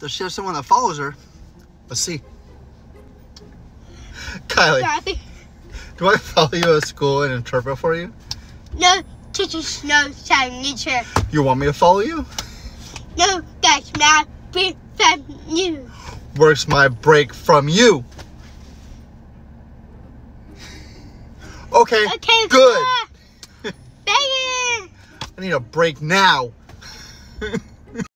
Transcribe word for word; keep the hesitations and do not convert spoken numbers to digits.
Does she have someone that follows her? Let's see. Kylie, Kathy. do I follow you at school and interpret for you? No, teachers, no signature. You want me to follow you? No, that's my break from you. Where's my break from you? Okay, Okay, good. Baby. I need a break now.